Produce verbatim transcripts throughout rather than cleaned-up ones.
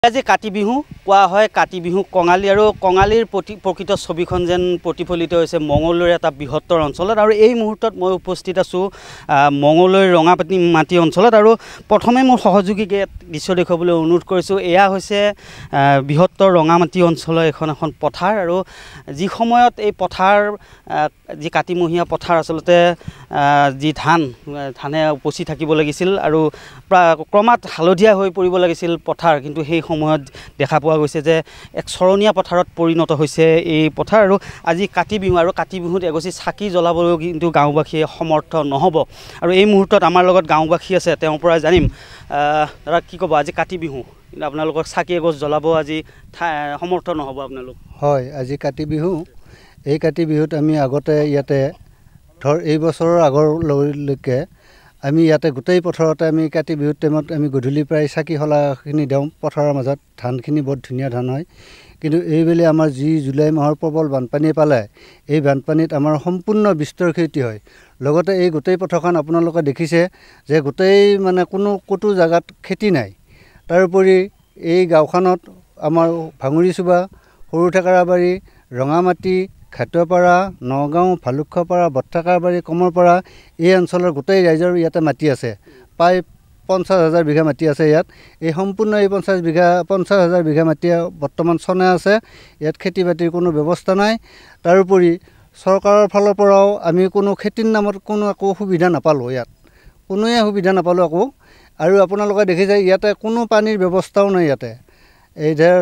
আজি কাতি বিহু কোৱা হয় কাতি বিহু কঙালী আৰু কঙালীৰ প্ৰতি প্ৰকৃত ছবিখন যেন প্ৰতিফলিত হৈছে মঙলদৈৰ এটা বৃহত্তৰ অঞ্চলত আৰু এই মুহূৰ্তত মই উপস্থিত আছোঁ মঙলদৈৰ ৰঙাপাতি মাটি অঞ্চলত আৰু প্ৰথমে মোৰ সহযোগীকে দৃশ্য দেখুৱাবলৈ অনুৰোধ কৰিছোঁ। এয়া হৈছে বৃহত্তৰ ৰঙামাটি অঞ্চলৰ এখন এখন পথাৰ আৰু যি সময়ত এই পথাৰ যি কাতিমহীয়া পথাৰ আচলতে যি ধান ধানে উপচি থাকিব লাগিছিল আৰু ক্ৰমাৎ হালধীয়া হৈ পৰিব লাগিছিল পথাৰ, কিন্তু সেই সময়ত দেখা পোৱা গৈছে যে এক চৰণীয়া পথাৰত পৰিণত হৈছে এই পথাৰ। আৰু আজি কাতি বিহু আৰু কাতি বিহুত এগছি চাকি জ্বলাবলৈও কিন্তু গাঁওবাসীয়ে সমৰ্থ নহ'ব। আৰু এই মুহূৰ্তত আমাৰ লগত গাঁওবাসী আছে, তেওঁৰ পৰা জানিম দাদা কি ক'ব আজি কাতি বিহু কিন্তু আপোনালোকক চাকি এগছ জ্বলাব আজি সমৰ্থ নহ'ব আপোনালোক? হয়, আজি কাতি বিহু। এই কাতি বিহুত আমি আগতে ইয়াতে ধৰ এই বছৰৰ আগৰলৈকে আমি ইয়াতে গোটেই পথাৰতে আমি কাতি বিহুৰ টাইমত আমি গধূলি প্ৰায় চাকি শলাখিনি দিওঁ পথাৰৰ মাজত। ধানখিনি বৰ ধুনীয়া ধান হয়, কিন্তু এইবেলি আমাৰ যি জুলাই মাহৰ প্ৰবল বানপানী পালে এই বানপানীত আমাৰ সম্পূৰ্ণ বিস্তৰ ক্ষতি হয়। লগতে এই গোটেই পথাৰখন আপোনালোকে দেখিছে যে গোটেই মানে কোনো ক'তো জেগাত খেতি নাই। তাৰোপৰি এই গাঁওখনত আমাৰ ভাঙুৰিচুবা, সৰু ঠেকেৰাবাৰী, ৰঙামাটি, ঘাটুৱাপাৰা, নগাঁও, ভালুকপাৰা, বট্টাকাৰবাৰী, কমৰপাৰা এই অঞ্চলৰ গোটেই ৰাইজৰ ইয়াতে মাটি আছে। প্ৰায় পঞ্চাছ হাজাৰ বিঘা মাটি আছে ইয়াত। এই সম্পূৰ্ণ এই পঞ্চাছ বিঘা পঞ্চাছ হাজাৰ বিঘা মাটি বৰ্তমান চনে আছে। ইয়াত খেতি বাতিৰ কোনো ব্যৱস্থা নাই। তাৰোপৰি চৰকাৰৰ ফালৰ পৰাও আমি কোনো খেতিৰ নামত কোনো একো সুবিধা নাপালোঁ, ইয়াত কোনোৱে সুবিধা নাপালোঁ একো। আৰু আপোনালোকে দেখিছে ইয়াতে কোনো পানীৰ ব্যৱস্থাও নাই ইয়াতে। এই ধৰ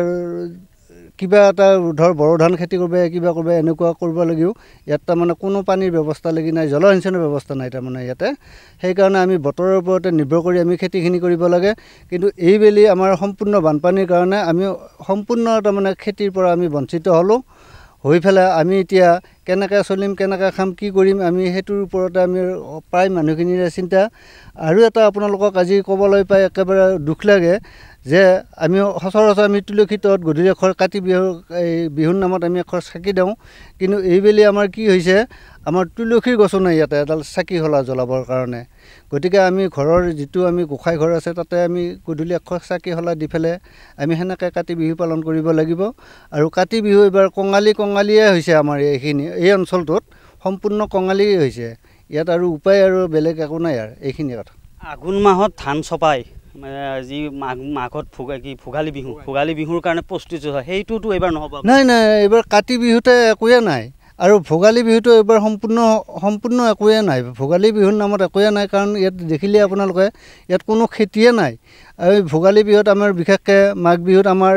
কিবা এটা ধৰ বড়ো ধান খেতি কৰিব কিবা কৰিব এনেকুৱা কৰিব লাগিও ইয়াত তাৰমানে কোনো পানীৰ ব্যৱস্থা লাগি নাই, জলসিঞ্চনৰ ব্যৱস্থা নাই তাৰমানে ইয়াতে। সেইকাৰণে আমি বতৰৰ ওপৰতে নিৰ্ভৰ কৰি আমি খেতিখিনি কৰিব লাগে। কিন্তু এইবেলি আমাৰ সম্পূৰ্ণ বানপানীৰ কাৰণে আমি সম্পূৰ্ণ তাৰমানে খেতিৰ পৰা আমি বঞ্চিত হ'লোঁ। হৈ পেলাই আমি এতিয়া কেনেকৈ চলিম, কেনেকৈ খাম, কি কৰিম, আমি সেইটোৰ ওপৰতে আমি প্ৰায় মানুহখিনিৰে চিন্তা। আৰু এটা আপোনালোকক আজি ক'বলৈ পাই একেবাৰে দুখ লাগে যে আমি সচৰাচৰ আমি তুলসী তলত গধূলি এখৰ কাতি বিহু এই বিহুৰ নামত আমি এখৰ চাকি দিওঁ, কিন্তু এইবেলি আমাৰ কি হৈছে আমাৰ তুলসীৰ গছো নাই ইয়াতে এডাল চাকি শলা জ্বলাবৰ কাৰণে। গতিকে আমি ঘৰৰ যিটো আমি গোঁসাই ঘৰ আছে তাতে আমি গধূলি এখৰ চাকি শলা দি পেলাই আমি সেনেকৈ কাতি বিহু পালন কৰিব লাগিব। আৰু কাতি বিহু এইবাৰ কঙালী কঙালীয়ে হৈছে আমাৰ এইখিনি এই অঞ্চলটোত সম্পূৰ্ণ কঙালীয়ে হৈছে। ইয়াত আৰু উপায় আৰু বেলেগ একো নাই আৰু এইখিনি কথা। আঘোণ মাহত ধান চপাই যি মাঘ মাঘত ভোগা কি ভোগালী বিহু ভোগালী বিহুৰ কাৰণে প্ৰস্তুতি হয়, সেইটোতো এইবাৰ নহ'ব? নাই নাই, এইবাৰ কাতি বিহুতে একোৱে নাই। আৰু ভোগালী বিহুটো এইবাৰ সম্পূৰ্ণ সম্পূৰ্ণ একোৱে নাই। ভোগালী বিহুৰ নামত একোৱে নাই, কাৰণ ইয়াত দেখিলে আপোনালোকে ইয়াত কোনো খেতিয়ে নাই। আৰু ভোগালী বিহুত আমাৰ বিশেষকৈ মাঘ বিহুত আমাৰ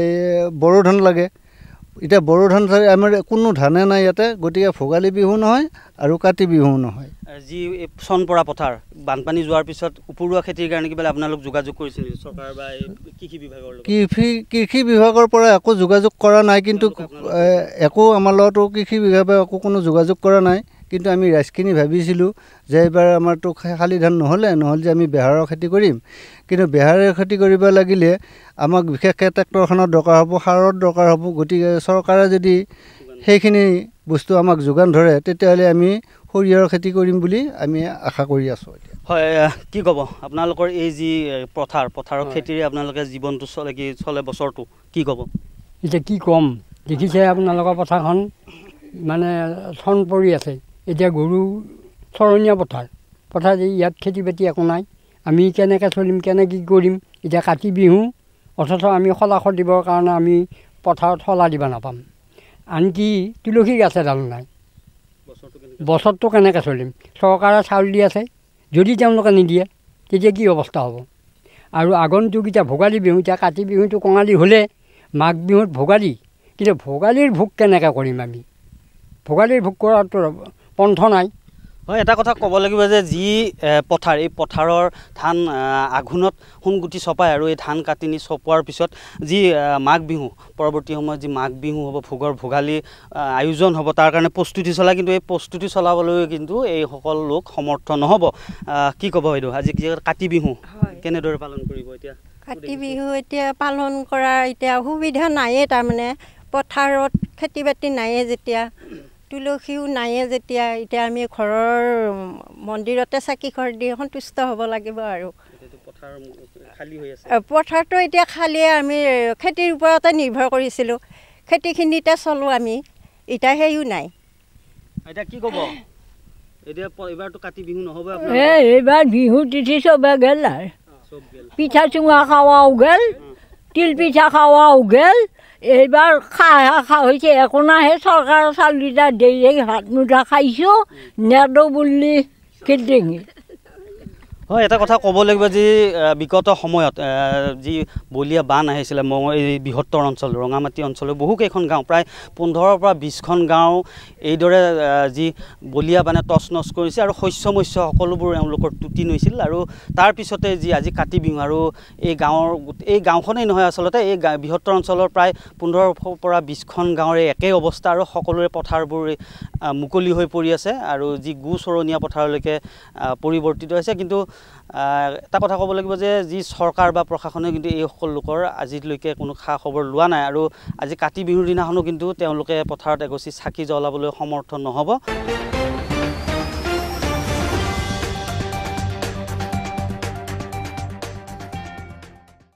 বড়ো ধান লাগে। এতিয়া বড়ো ধান আমাৰ কোনো ধানে নাই ইয়াতে। গতিকে ভোগালী বিহু নহয় আৰু কাতি বিহুও নহয়। যি চনপৰা পথাৰ বানপানী যোৱাৰ পিছত উপৰুৱা খেতিৰ কাৰণে কিবা আপোনালোক যোগাযোগ কৰিছিল চৰকাৰ বা কৃষি বিভাগৰ লগত? কৃষি কৃষি বিভাগৰ পৰা একো যোগাযোগ কৰা নাই, কিন্তু একো আমাৰ লগতো কৃষি বিভাগে একো কোনো যোগাযোগ কৰা নাই। কিন্তু আমি ৰাইজখিনি ভাবিছিলোঁ যে এইবাৰ আমাৰতো শালি ধান নহ'লে নহ'লে যে আমি বেহাৰৰ খেতি কৰিম, কিন্তু বেহাৰৰ খেতি কৰিব লাগিলে আমাক বিশেষকৈ ট্ৰেক্টৰখনৰ দৰকাৰ হ'ব, সাৰৰ দৰকাৰ হ'ব। গতিকে চৰকাৰে যদি সেইখিনি বস্তু আমাক যোগান ধৰে তেতিয়াহ'লে আমি সৰিয়হৰ খেতি কৰিম বুলি আমি আশা কৰি আছোঁ। হয়, কি ক'ব আপোনালোকৰ এই যি পথাৰ পথাৰৰ খেতিৰে আপোনালোকে জীৱনটো চলে কি চলে বছৰটো, কি ক'ব? এতিয়া কি ক'ম, দেখিছে আপোনালোকৰ পথাৰখন মানে চন পৰি আছে। এতিয়া গৰু চৰণীয়া পথাৰ পথাৰ ইয়াত খেতি বাতি একো নাই। আমি কেনেকৈ চলিম, কেনেকৈ কি কৰিম? এতিয়া কাতি বিহু অথচ আমি শলাখৰ দিবৰ কাৰণে আমি পথাৰত শলা দিব নাপাম। আনকি তুলসী গছ এডাল নাই। বছৰটো কেনেকৈ চলিম? চৰকাৰে চাউল দি আছে, যদি তেওঁলোকে নিদিয়ে তেতিয়া কি অৱস্থা হ'ব? আৰু আগন্তুক এতিয়া ভোগালী বিহু, এতিয়া কাতি বিহুটো কঙালী হ'লে মাঘ বিহুত ভোগালী, কিন্তু ভোগালীৰ ভোগ কেনেকৈ কৰিম আমি? ভোগালীৰ ভোগ কৰাটো পন্থ নাই। হয়, এটা কথা ক'ব লাগিব যে যি পথাৰ এই পথাৰৰ ধান আঘোণত সোণগুটি চপায় আৰু এই ধান কাটি নি চপোৱাৰ পিছত যি মাঘ বিহু পৰৱৰ্তী সময়ত যি মাঘ বিহু হ'ব, ভোগৰ ভোগালী আয়োজন হ'ব, তাৰ কাৰণে প্ৰস্তুতি চলায়। কিন্তু এই প্ৰস্তুতি চলাবলৈ কিন্তু এইসকল লোক সমৰ্থ নহ'ব। কি ক'ব বাইদেউ আজি কাতি বিহু কেনেদৰে পালন কৰিব? এতিয়া কাতি বিহু এতিয়া পালন কৰা এতিয়া সুবিধা নায়ে, তাৰমানে পথাৰত খেতি বাতি নায়ে, যেতিয়া তুলসীও নায়ে, যেতিয়া এতিয়া আমি ঘৰৰ মন্দিৰতে চাকি খৰ দি সন্তুষ্ট হ'ব লাগিব। আৰু পথাৰটো এতিয়া খালিয়ে আমি খেতিৰ ওপৰতে নিৰ্ভৰ কৰিছিলোঁ খেতিখিনিতে চলোঁ আমি এতিয়া সেইও নাই এতিয়া কি ক'ব এতিয়া এইবাৰতো কাতি বিহু নহ'ব এই এইবাৰ বিহু তিথি চবে গেল আৰু পিঠা চুঙা খাৱাও গেল তিল পিঠা খাৱাও গেল এইবাৰ খাই খা হৈছে একো নাহে চৰকাৰৰ চাউলকেইটা দেৰি ভাত মুঠা খাইছোঁ নেদো বুলি কীৰ্তিঙি হয় এটা কথা ক'ব লাগিব যে বিগত সময়ত যি বলীয়া বান আহিছিলে এই বৃহত্তৰ অঞ্চল ৰঙামাটি অঞ্চলৰ বহুকেইখন গাঁও প্ৰায় পোন্ধৰৰ পৰা বিছখন গাঁও এইদৰে যি বলীয়া বানে তচনচ কৰিছে আৰু শস্য মস্য সকলোবোৰ এওঁলোকৰ টুটি নৈছিল আৰু তাৰপিছতে যি আজি কাতি বিহু আৰু এই গাঁৱৰ এই গাঁওখনেই নহয় আচলতে এই বৃহত্তৰ অঞ্চলৰ প্ৰায় পোন্ধৰৰ পৰা বিছখন গাঁৱৰে একেই অৱস্থা আৰু সকলোৰে পথাৰবোৰ মুকলি হৈ পৰি আছে আৰু যি গু চৰণীয়া পথাৰলৈকে পৰিৱৰ্তিত হৈছে কিন্তু এটা কথা ক'ব লাগিব যে যি চৰকাৰ বা প্ৰশাসনে কিন্তু এই সকল লোকৰ আজিলৈকে কোনো খা খবৰ লোৱা নাই আৰু আজি কাতি বিহুৰ দিনাখনো কিন্তু তেওঁলোকে পথাৰত এগছি চাকি জ্বলাবলৈ সমৰ্থ নহ'ব।